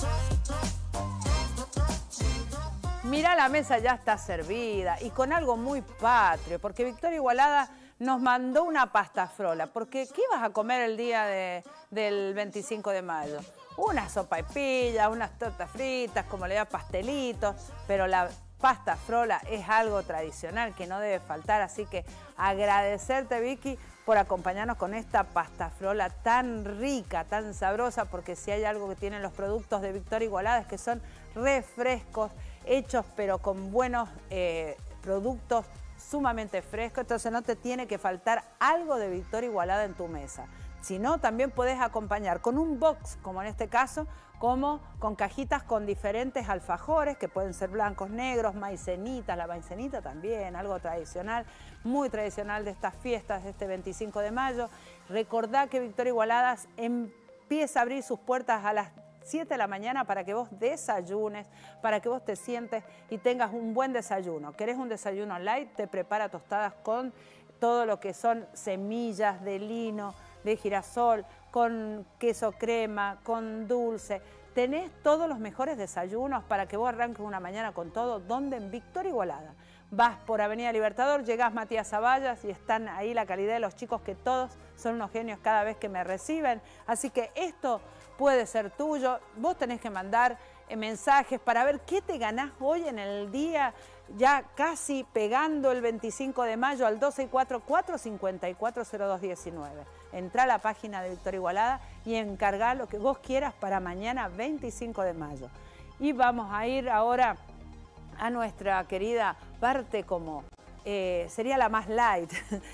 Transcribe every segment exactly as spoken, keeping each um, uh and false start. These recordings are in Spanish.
Mirá, la mesa ya está servida y con algo muy patrio, porque Victoria Igualada nos mandó una pasta frola. Porque, ¿qué ibas a comer el día de, del veinticinco de mayo? Una sopa y pilla, unas tortas fritas, como le da pastelitos, pero la pasta frola es algo tradicional que no debe faltar. Así que agradecerte, Vicky, por acompañarnos con esta pasta frola tan rica, tan sabrosa, porque si hay algo que tienen los productos de Victoria Igualada es que son refrescos, hechos pero con buenos eh, productos sumamente frescos, entonces no te tiene que faltar algo de Victoria Igualada en tu mesa. Si no, también puedes acompañar con un box, como en este caso, como con cajitas con diferentes alfajores, que pueden ser blancos, negros, maicenitas, la maicenita también, algo tradicional, muy tradicional de estas fiestas de este veinticinco de mayo. Recordá que Victoria Igualada empieza a abrir sus puertas a las siete de la mañana para que vos desayunes, para que vos te sientes y tengas un buen desayuno. ¿Querés un desayuno light? Te prepara tostadas con todo lo que son semillas de lino, de girasol, con queso crema, con dulce. Tenés todos los mejores desayunos para que vos arranques una mañana con todo. ¿Dónde? En Victoria Igualada. Vas por Avenida Libertador, llegás Matías Zavallas y están ahí la calidad de los chicos que todos son unos genios cada vez que me reciben. Así que esto puede ser tuyo. Vos tenés que mandar eh, mensajes para ver qué te ganás hoy en el día, ya casi pegando el veinticinco de mayo al dos seis cuatro, cuatro cinco cuatro, cero dos uno nueve. Entrá a la página de Victoria Igualada y encargá lo que vos quieras para mañana veinticinco de mayo. Y vamos a ir ahora a nuestra querida parte como eh, sería la más light,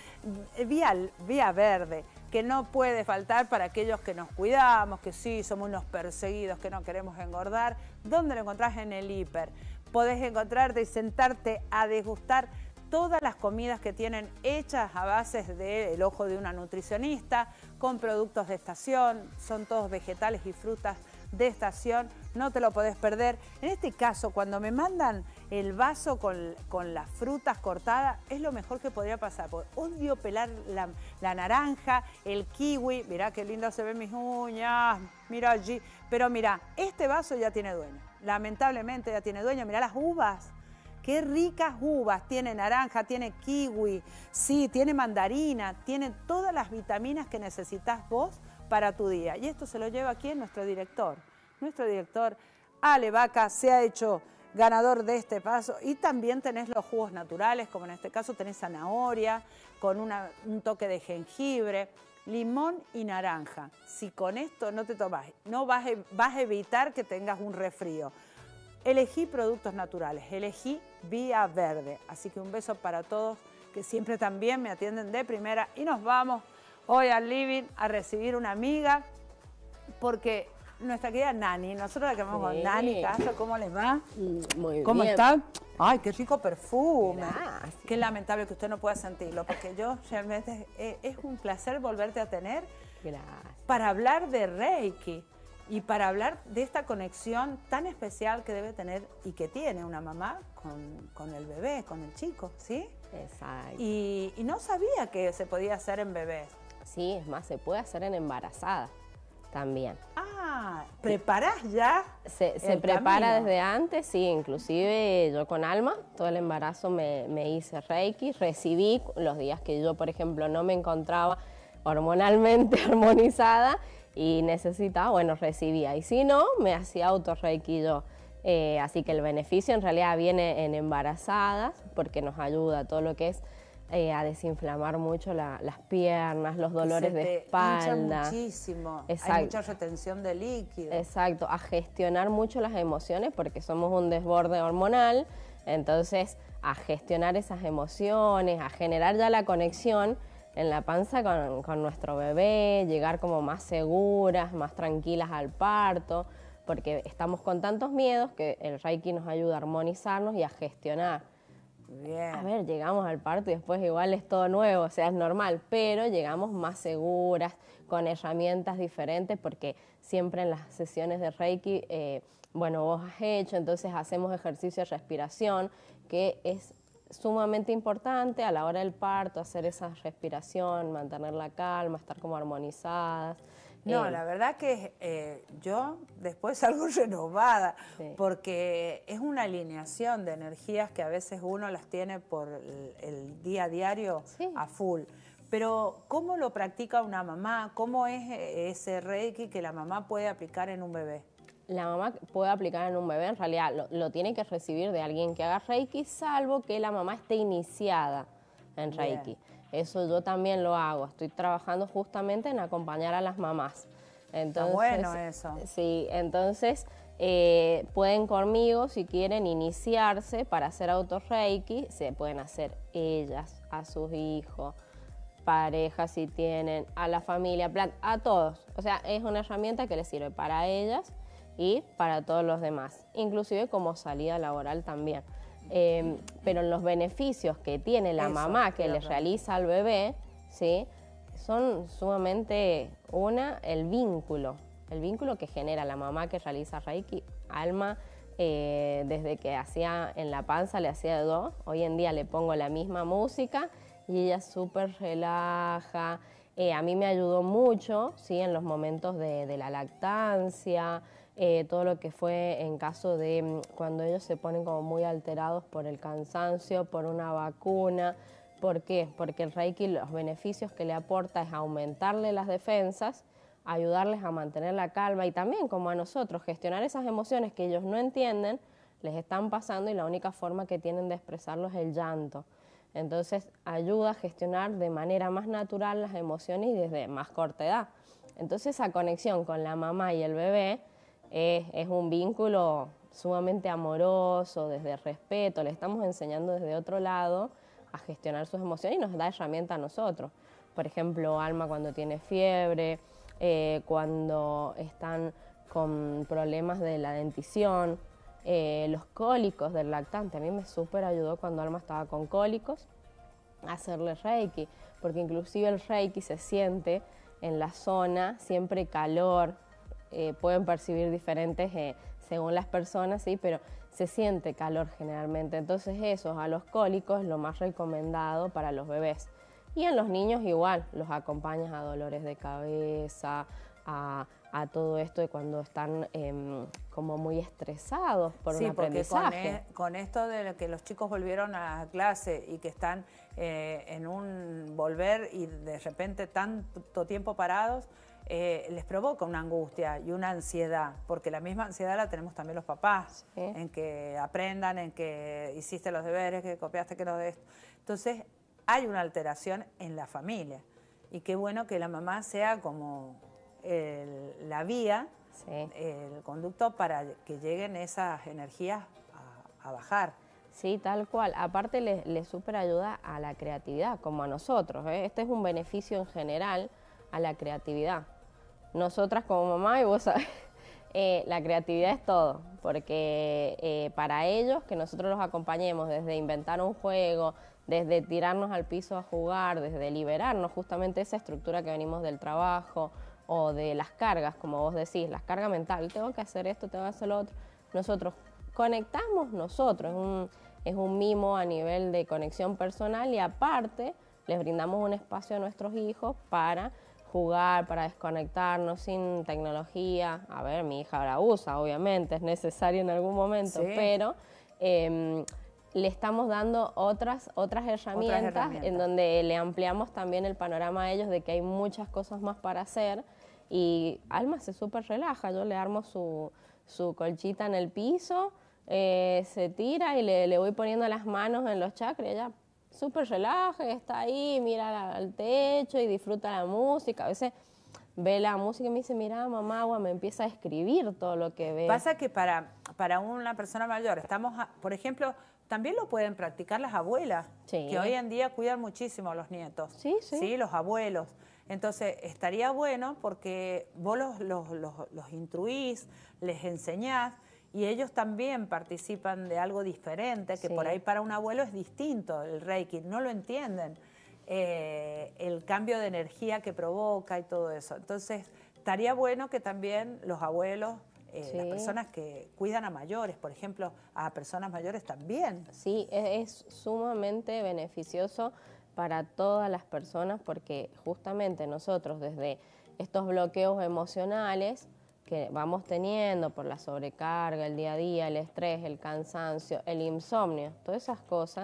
vía, vía verde, que no puede faltar para aquellos que nos cuidamos, que sí, somos unos perseguidos, que no queremos engordar. ¿Dónde lo encontrás? En el hiper. Podés encontrarte y sentarte a degustar todas las comidas que tienen hechas a base del ojo de una nutricionista, con productos de estación, son todos vegetales y frutas de estación, no te lo podés perder. En este caso, cuando me mandan el vaso con, con las frutas cortadas, es lo mejor que podría pasar, porque odio pelar la, la naranja, el kiwi, mirá qué lindo se ven mis uñas, mira allí, pero mira, este vaso ya tiene dueño, lamentablemente ya tiene dueño, mirá las uvas. Qué ricas uvas, tiene naranja, tiene kiwi, sí, tiene mandarina, tiene todas las vitaminas que necesitas vos para tu día. Y esto se lo lleva aquí nuestro director. Nuestro director, Ale Vaca, se ha hecho ganador de este paso. Y también tenés los jugos naturales, como en este caso tenés zanahoria, con una, un toque de jengibre, limón y naranja. Si con esto no te tomás, no vas, vas a evitar que tengas un resfrío. Elegí productos naturales, elegí Vía Verde. Así que un beso para todos que siempre también me atienden de primera. Y nos vamos hoy al living a recibir una amiga, porque nuestra querida Nani, nosotros la queremos sí. con Nani Castro, ¿cómo les va? Muy ¿Cómo bien. está? Ay, qué rico perfume. Gracias. Qué lamentable que usted no pueda sentirlo, porque yo realmente es, es un placer volverte a tener. Gracias. Para hablar de Reiki. Y para hablar de esta conexión tan especial que debe tener y que tiene una mamá con, con el bebé, con el chico, ¿sí? Exacto. Y, y no sabía que se podía hacer en bebés. Sí, es más, se puede hacer en embarazada también. Ah, ¿preparás ya? Se, se prepara camino. Desde antes, sí, inclusive yo con Alma, todo el embarazo me, me hice Reiki, recibí los días que yo, por ejemplo, no me encontraba hormonalmente armonizada, y necesitaba, bueno, recibía. Y si no, me hacía auto-reiki yo. Eh, así que el beneficio en realidad viene en embarazadas, porque nos ayuda todo lo que es eh, a desinflamar mucho la, las piernas, los dolores de espalda. Muchísimo. Exacto. Hay mucha retención de líquido. Exacto, a gestionar mucho las emociones, porque somos un desborde hormonal. Entonces, a gestionar esas emociones, a generar ya la conexión en la panza con, con nuestro bebé, llegar como más seguras, más tranquilas al parto, porque estamos con tantos miedos que el Reiki nos ayuda a armonizarnos y a gestionar. Bien. A ver, llegamos al parto y después igual es todo nuevo, o sea, es normal, pero llegamos más seguras, con herramientas diferentes, porque siempre en las sesiones de Reiki, eh, bueno, vos has hecho, entonces hacemos ejercicio de respiración, que es sumamente importante a la hora del parto, hacer esa respiración, mantener la calma, estar como armonizadas. No, Eh, la verdad que eh, yo después salgo renovada, Sí. porque es una alineación de energías que a veces uno las tiene por el, el día a diario Sí. a full. Pero, ¿cómo lo practica una mamá? ¿Cómo es eh, ese Reiki que la mamá puede aplicar en un bebé? La mamá puede aplicar en un bebé, en realidad lo, lo tiene que recibir de alguien que haga Reiki, salvo que la mamá esté iniciada en Reiki. Bien. Eso yo también lo hago. Estoy trabajando justamente en acompañar a las mamás. Está Entonces, bueno eso. sí, entonces eh, pueden conmigo, si quieren iniciarse para hacer auto-Reiki, se pueden hacer ellas, a sus hijos, parejas si tienen, a la familia, plan- a todos. O sea, es una herramienta que les sirve para ellas y para todos los demás, inclusive como salida laboral también. Eh, pero los beneficios que tiene la Eso, mamá te que iba a le preguntar. realiza al bebé, ¿sí? Son sumamente, una, el vínculo, el vínculo que genera la mamá que realiza Reiki. Alma, eh, desde que hacía en la panza, le hacía de dos, hoy en día le pongo la misma música y ella súper relaja. Eh, a mí me ayudó mucho, ¿sí? En los momentos de, de la lactancia, eh, todo lo que fue en caso de mm, cuando ellos se ponen como muy alterados por el cansancio, por una vacuna. ¿Por qué? Porque el Reiki, los beneficios que le aporta es aumentarle las defensas, ayudarles a mantener la calma y también, como a nosotros, gestionar esas emociones que ellos no entienden, les están pasando y la única forma que tienen de expresarlo es el llanto. Entonces ayuda a gestionar de manera más natural las emociones y desde más corta edad. Entonces esa conexión con la mamá y el bebé es, es un vínculo sumamente amoroso, desde respeto, le estamos enseñando desde otro lado a gestionar sus emociones y nos da herramienta a nosotros. Por ejemplo, Alma cuando tiene fiebre, eh, cuando están con problemas de la dentición, eh, los cólicos del lactante. A mí me súper ayudó cuando Alma estaba con cólicos a hacerle Reiki, porque inclusive el Reiki se siente en la zona, siempre calor, eh, pueden percibir diferentes eh, según las personas, sí, pero se siente calor generalmente. Entonces eso, a los cólicos es lo más recomendado para los bebés. Y en los niños igual, los acompañas a dolores de cabeza, a, a todo esto de cuando están eh, como muy estresados por Sí, un porque con, aprendizaje. e- con esto de que los chicos volvieron a clase y que están eh, en un volver y de repente tanto tiempo parados, eh, les provoca una angustia y una ansiedad, porque la misma ansiedad la tenemos también los papás, Sí. en que aprendan, en que hiciste los deberes, que copiaste, que no de esto. Entonces hay una alteración en la familia y qué bueno que la mamá sea como el- la vía, Sí. el conducto para que lleguen esas energías a, a bajar. Sí, tal cual. Aparte le, le súper ayuda a la creatividad, como a nosotros, ¿eh? Este es un beneficio en general a la creatividad. Nosotras como mamá, y vos sabés, eh, la creatividad es todo, porque eh, para ellos que nosotros los acompañemos desde inventar un juego, desde tirarnos al piso a jugar, desde liberarnos justamente esa estructura que venimos del trabajo o de las cargas, como vos decís, las cargas mentales, tengo que hacer esto, tengo que hacer lo otro. Nosotros conectamos nosotros, es un, es un mimo a nivel de conexión personal y aparte les brindamos un espacio a nuestros hijos para jugar, para desconectarnos sin tecnología. A ver, mi hija ahora usa, obviamente, es necesario en algún momento, Sí. pero eh, le estamos dando otras, otras herramientas, Otras herramientas en donde le ampliamos también el panorama a ellos de que hay muchas cosas más para hacer y Alma se súper relaja, yo le armo su, su colchita en el piso, eh, se tira y le, le voy poniendo las manos en los chakras y ella súper relaja, está ahí, mira al techo y disfruta la música. A veces ve la música y me dice, mira mamá, agua, me empieza a escribir todo lo que ve. Pasa que para, para una persona mayor, estamos, a- por ejemplo, también lo pueden practicar las abuelas, Sí. que hoy en día cuidan muchísimo a los nietos. Sí, sí. Los abuelos. Entonces, estaría bueno porque vos los, los, los, los instruís, les enseñás, y ellos también participan de algo diferente, que Sí. por ahí para un abuelo es distinto el Reiki, no lo entienden, eh, el cambio de energía que provoca y todo eso. Entonces, estaría bueno que también los abuelos, eh, Sí. las personas que cuidan a mayores, por ejemplo, a personas mayores también. Sí, es, es sumamente beneficioso para todas las personas porque justamente nosotros desde estos bloqueos emocionales que vamos teniendo por la sobrecarga, el día a día, el estrés, el cansancio, el insomnio, todas esas cosas,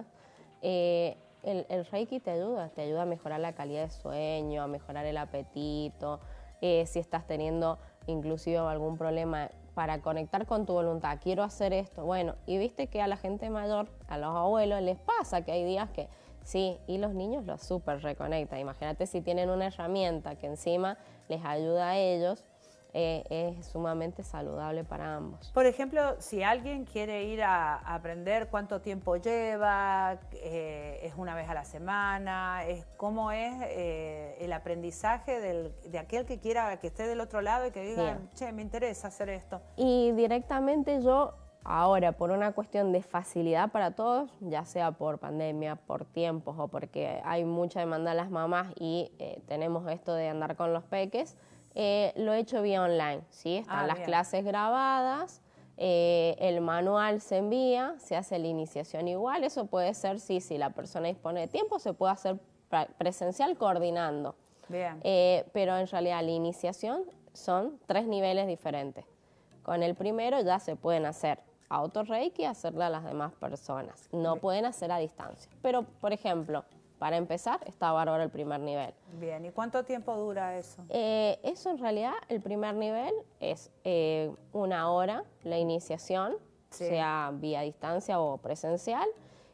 eh, el, el Reiki te ayuda, te ayuda a mejorar la calidad de sueño, a mejorar el apetito, eh, si estás teniendo inclusive algún problema para conectar con tu voluntad, quiero hacer esto, bueno, y viste que a la gente mayor, a los abuelos, les pasa que hay días que sí, y los niños lo súper reconectan. Imagínate si tienen una herramienta que encima les ayuda a ellos, eh, es sumamente saludable para ambos. Por ejemplo, si alguien quiere ir a, a aprender cuánto tiempo lleva, eh, es una vez a la semana, es cómo es eh, el aprendizaje del, de aquel que quiera, que esté del otro lado y que diga, Bien. che, me interesa hacer esto. Y directamente yo... Ahora, por una cuestión de facilidad para todos, ya sea por pandemia, por tiempos o porque hay mucha demanda de las mamás y eh, tenemos esto de andar con los peques, eh, lo he hecho vía online, ¿sí? Están ah, las bien. clases grabadas, eh, el manual se envía, se hace la iniciación igual, eso puede ser, sí, si la persona dispone de tiempo, se puede hacer presencial coordinando. Bien. Eh, pero en realidad la iniciación son tres niveles diferentes. Con el primero ya se pueden hacer auto-reiki y hacerle a las demás personas. No Bien. pueden hacer a distancia. Pero, por ejemplo, para empezar, está bárbaro el primer nivel. Bien, ¿y cuánto tiempo dura eso? Eh, eso en realidad, el primer nivel es eh, una hora, la iniciación, sí. sea vía distancia o presencial,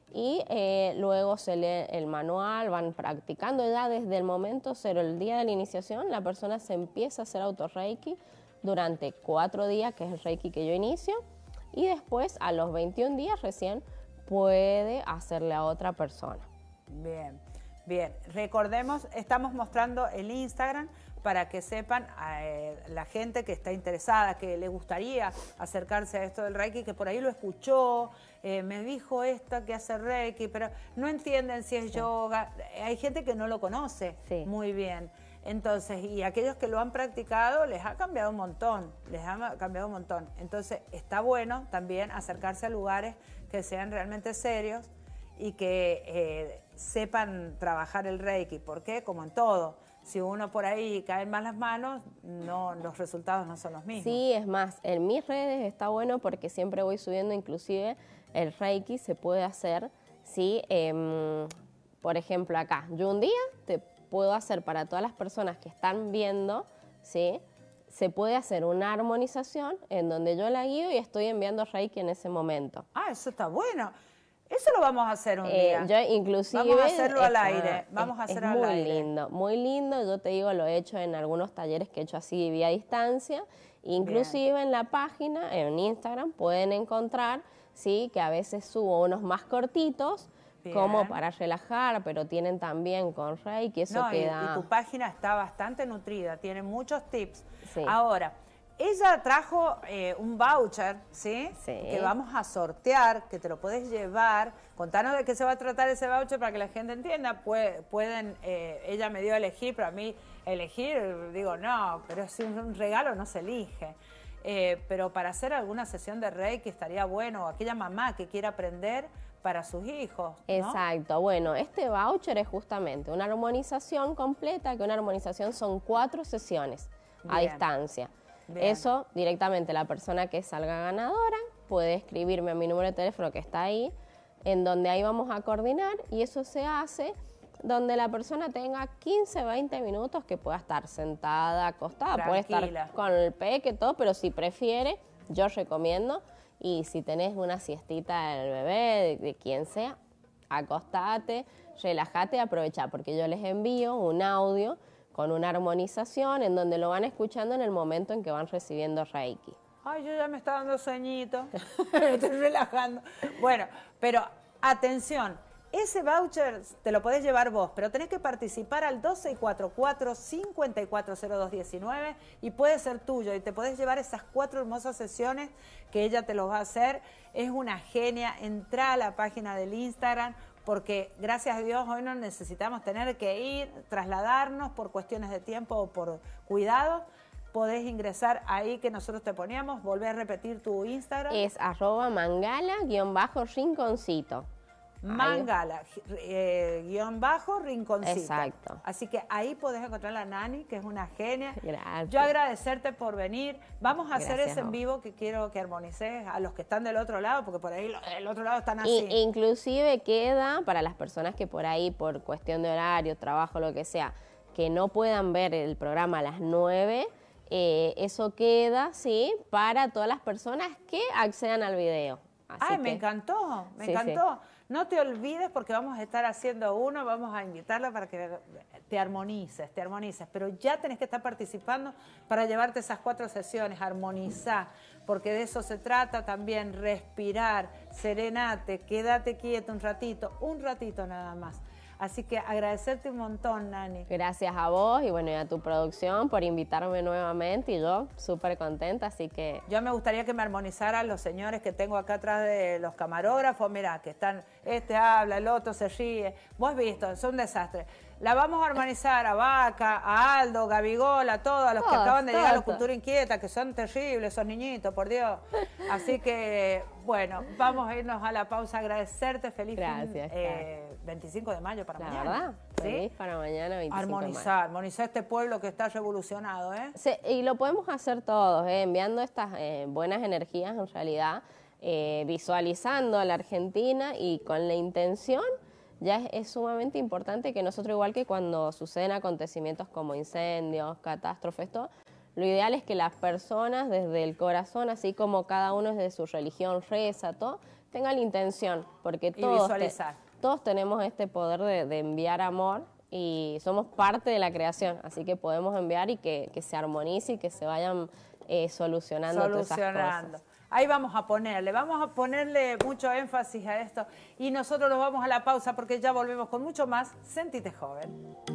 y eh, luego se lee el manual, van practicando ya desde el momento cero, el día de la iniciación, la persona se empieza a hacer auto-reiki durante cuatro días, que es el reiki que yo inicio, y después a los veintiún días recién puede hacerle a otra persona. Bien, bien. Recordemos, estamos mostrando el Instagram para que sepan eh, la gente que está interesada, que le gustaría acercarse a esto del Reiki, que por ahí lo escuchó, eh, me dijo esta que hace Reiki, pero no entienden si es sí. yoga. Hay gente que no lo conoce sí. muy bien. Entonces, y aquellos que lo han practicado les ha cambiado un montón, les ha cambiado un montón. Entonces, está bueno también acercarse a lugares que sean realmente serios y que eh, sepan trabajar el Reiki, porque como en todo, si uno por ahí cae en malas manos, no, los resultados no son los mismos. Sí, es más, en mis redes está bueno porque siempre voy subiendo, inclusive el Reiki se puede hacer, ¿sí? Eh, por ejemplo, acá, yo un día te puedo hacer para todas las personas que están viendo, ¿sí? Se puede hacer una armonización en donde yo la guío y estoy enviando Reiki en ese momento. Ah, eso está bueno. Eso lo vamos a hacer un eh, día. Yo inclusive... Vamos a hacerlo es, al aire. Vamos es, a hacerlo es al aire. Muy lindo, muy lindo. Yo te digo, lo he hecho en algunos talleres que he hecho así vía distancia. Inclusive Bien. en la página, en Instagram, pueden encontrar, sí, que a veces subo unos más cortitos, Bien. como para relajar, pero tienen también con Reiki, eso no, queda... Y, y tu página está bastante nutrida, tiene muchos tips. Sí. Ahora, ella trajo eh, un voucher, ¿sí? Sí. Que vamos a sortear, que te lo puedes llevar. Contanos de qué se va a tratar ese voucher para que la gente entienda. Puede, pueden, eh, ella me dio a elegir, pero a mí elegir, digo, no, pero si un regalo no se elige. Eh, pero para hacer alguna sesión de Reiki estaría bueno, o aquella mamá que quiera aprender para sus hijos, ¿no? Exacto, bueno, este voucher es justamente una armonización completa, que una armonización son cuatro sesiones Bien. a distancia. Bien. Eso directamente la persona que salga ganadora puede escribirme a mi número de teléfono que está ahí, en donde ahí vamos a coordinar, y eso se hace donde la persona tenga quince, veinte minutos que pueda estar sentada, acostada, Tranquila. puede estar con el peque, todo, pero si prefiere, yo recomiendo, y si tenés una siestita del bebé, de, de quien sea, acostate, relájate y aprovecha, porque yo les envío un audio con una armonización en donde lo van escuchando en el momento en que van recibiendo Reiki. Ay, yo ya me está dando sueñito, me estoy relajando. Bueno, pero atención, ese voucher te lo podés llevar vos, pero tenés que participar al dos seis cuatro cuatro, cinco cuatro cero dos uno nueve y puede ser tuyo y te podés llevar esas cuatro hermosas sesiones que ella te los va a hacer. Es una genia, entrá a la página del Instagram, porque gracias a Dios hoy no necesitamos tener que ir, trasladarnos por cuestiones de tiempo o por cuidado. Podés ingresar ahí que nosotros te poníamos, volver a repetir tu Instagram. Es arroba mangala guión bajo rinconcito. Mangala, eh, guión bajo, rinconcito. Exacto. Así que ahí podés encontrar a la Nani, que es una genia. Gracias. Yo agradecerte por venir. Vamos a hacer Gracias ese a en vos. vivo que quiero que armonices a los que están del otro lado, porque por ahí los del otro lado están así. Y, inclusive queda para las personas que por ahí, por cuestión de horario, trabajo, lo que sea, que no puedan ver el programa a las nueve, eh, eso queda, ¿sí? Para todas las personas que accedan al video. Así Ay, que, me encantó, me sí, encantó. Sí. No te olvides porque vamos a estar haciendo uno, vamos a invitarla para que te armonices, te armonices, pero ya tenés que estar participando para llevarte esas cuatro sesiones, armonizar, porque de eso se trata también, respirar, serenate, quédate quieto un ratito, un ratito nada más. Así que agradecerte un montón, Nani. Gracias a vos y bueno, y a tu producción por invitarme nuevamente y yo súper contenta, así que... Yo me gustaría que me armonizaran los señores que tengo acá atrás de los camarógrafos, mirá, que están, este habla, el otro se ríe. Vos has visto, es un desastre. La vamos a armonizar a Vaca, a Aldo, Gabigol, a todos, a los todos, que acaban de todos, llegar a la todos. Cultura Inquieta, que son terribles esos niñitos, por Dios. Así que, bueno, vamos a irnos a la pausa, agradecerte, feliz Gracias, eh, veinticinco de mayo para La mañana. verdad, ¿Sí? feliz para mañana veinticinco Armonizar, de mayo. armonizar este pueblo que está revolucionado, ¿eh? Sí, y lo podemos hacer todos, ¿eh? Enviando estas eh, buenas energías en realidad, eh, visualizando a la Argentina y con la intención. Ya es, es sumamente importante que nosotros, igual que cuando suceden acontecimientos como incendios, catástrofes, todo, lo ideal es que las personas desde el corazón, así como cada uno desde su religión reza, todo, tengan la intención, porque todos, te, todos tenemos este poder de, de enviar amor y somos parte de la creación, así que podemos enviar y que, que se armonice y que se vayan eh, solucionando, solucionando. todas esas cosas. Ahí vamos a ponerle, vamos a ponerle mucho énfasis a esto y nosotros nos vamos a la pausa porque ya volvemos con mucho más. Sentite joven.